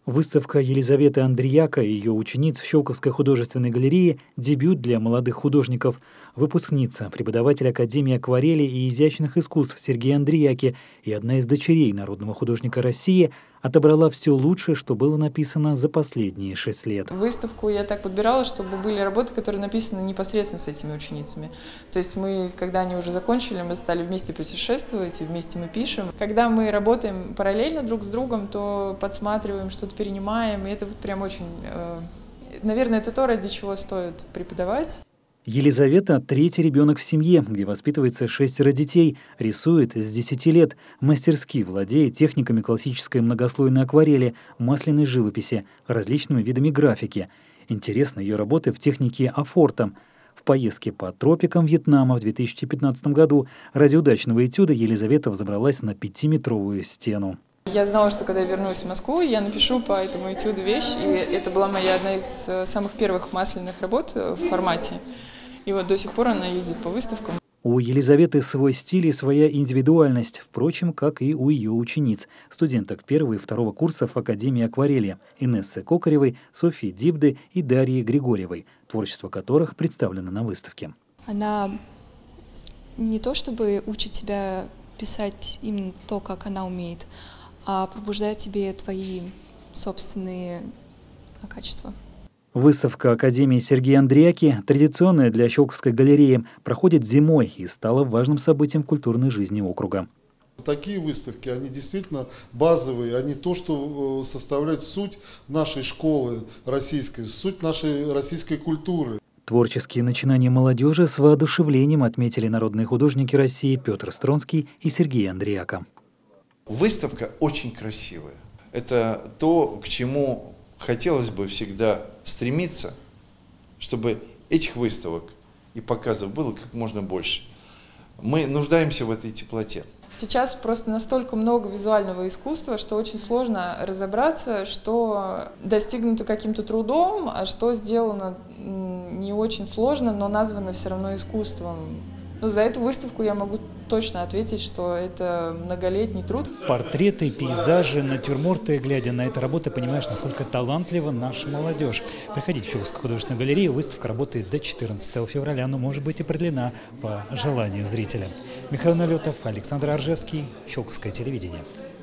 Выставка Елизаветы Андриака и ее учениц в Щелковской художественной галерее – дебют для молодых художников. Выпускница, преподаватель Академии акварели и изящных искусств Сергей Андриаки и одна из дочерей народного художника России отобрала все лучшее, что было написано за последние 6 лет. Выставку я так подбирала, чтобы были работы, которые написаны непосредственно с этими ученицами. То есть мы, когда они уже закончили, мы стали вместе путешествовать, и вместе мы пишем. Когда мы работаем параллельно друг с другом, то подсматриваем, что-то перенимаем, и это прям очень, наверное, это то, ради чего стоит преподавать. Елизавета – третий ребенок в семье, где воспитывается 6 детей, рисует с 10 лет, мастерски владеет техниками классической многослойной акварели, масляной живописи, различными видами графики. Интересны ее работы в технике афорта. В поездке по тропикам Вьетнама в 2015 году ради удачного этюда Елизавета взобралась на 5-метровую стену. Я знала, что когда я вернусь в Москву, я напишу по этому этюду вещь, и это была моя одна из самых первых масляных работ в формате. И вот до сих пор она ездит по выставкам. У Елизаветы свой стиль и своя индивидуальность, впрочем, как и у ее учениц, студенток 1 и 2 курсов Академии акварели Инессы Кокаревой, Софьи Дибды и Дарьи Григорьевой, творчество которых представлено на выставке. Она не то чтобы учит тебя писать именно то, как она умеет, а пробуждает тебе твои собственные качества. Выставка Академии Сергея Андриаки, традиционная для Щелковской галереи, проходит зимой и стала важным событием в культурной жизни округа. Такие выставки, они действительно базовые, они то, что составляют суть нашей школы российской, суть нашей российской культуры. Творческие начинания молодежи с воодушевлением отметили народные художники России Петр Стронский и Сергей Андриака. Выставка очень красивая. Это то, к чему хотелось бы всегда стремиться, чтобы этих выставок и показов было как можно больше. Мы нуждаемся в этой теплоте. Сейчас просто настолько много визуального искусства, что очень сложно разобраться, что достигнуто каким-то трудом, а что сделано не очень сложно, но названо все равно искусством. Но за эту выставку я могу точно ответить, что это многолетний труд. Портреты, пейзажи, натюрморты. Глядя на эти работы, понимаешь, насколько талантлива наша молодежь. Приходите в Щелковскую художественную галерею. Выставка работает до 14 февраля, но может быть и продлена по желанию зрителя. Михаил Налетов, Александр Аржевский, Щелковское телевидение.